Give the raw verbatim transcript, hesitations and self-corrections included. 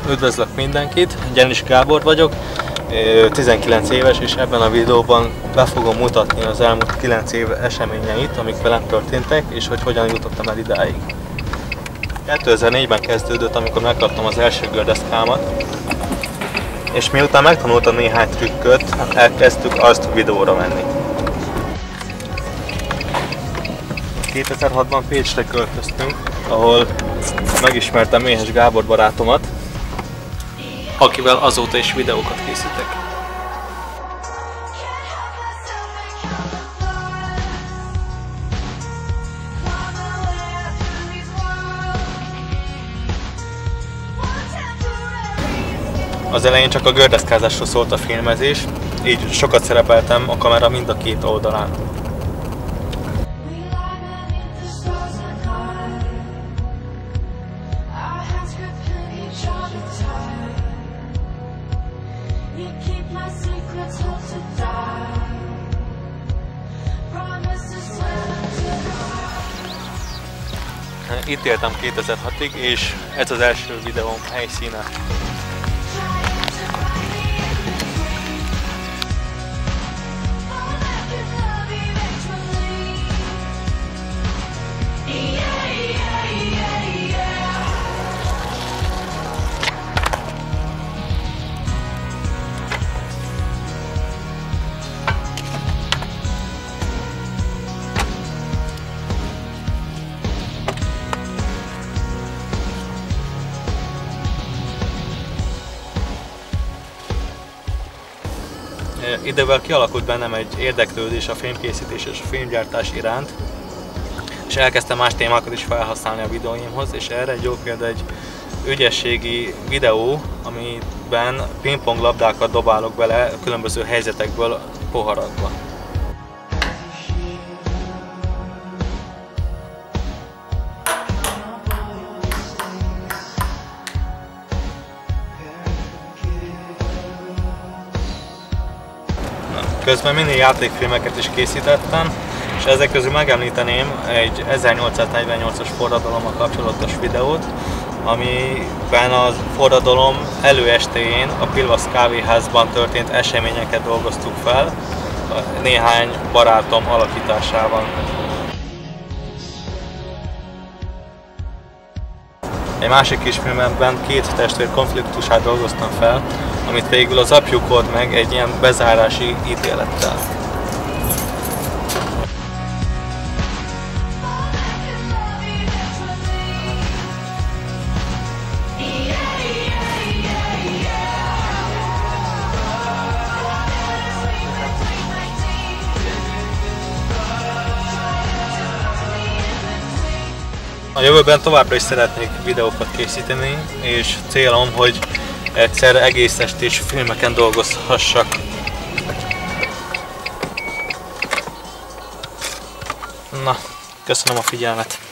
Üdvözlök mindenkit, Gyenis Gábor vagyok, tizenkilenc éves, és ebben a videóban be fogom mutatni az elmúlt kilenc év eseményeit, amik velem történtek, és hogy hogyan jutottam el idáig. kétezer-négyben kezdődött, amikor megkaptam az első gördeszkámat, és miután megtanultam néhány trükköt, elkezdtük azt videóra venni. kétezer-hatban Pécsre költöztünk, ahol megismertem Méhes Gábor barátomat, akivel azóta is videókat készítek. Az elején csak a gördeszkázásról szólt a filmezés, így sokat szerepeltem a kamera mind a két oldalán. Itt éltem kétezer-hatig, és ez az első videóm helyszíne. Idővel kialakult bennem egy érdeklődés a filmkészítés és a filmgyártás iránt, és elkezdtem más témákat is felhasználni a videóimhoz, és erre egy jó példa egy ügyességi videó, amiben pingpong labdákat dobálok bele különböző helyzetekből poharakba. Közben mini játékfilmeket is készítettem, és ezek közül megemlíteném egy ezernyolcszáznegyvennyolcas forradalommal kapcsolatos videót, amiben a forradalom előestéjén a Pilvasz kávéházban történt eseményeket dolgoztuk fel néhány barátom alakításával. Egy másik kisfilmben két testvér konfliktusát dolgoztam fel, amit végül az apjuk old meg egy ilyen bezárási ítélettel. A jövőben továbbra is szeretnék videókat készíteni, és célom, hogy egyszer egész estés filmeken dolgozhassak. Na, köszönöm a figyelmet!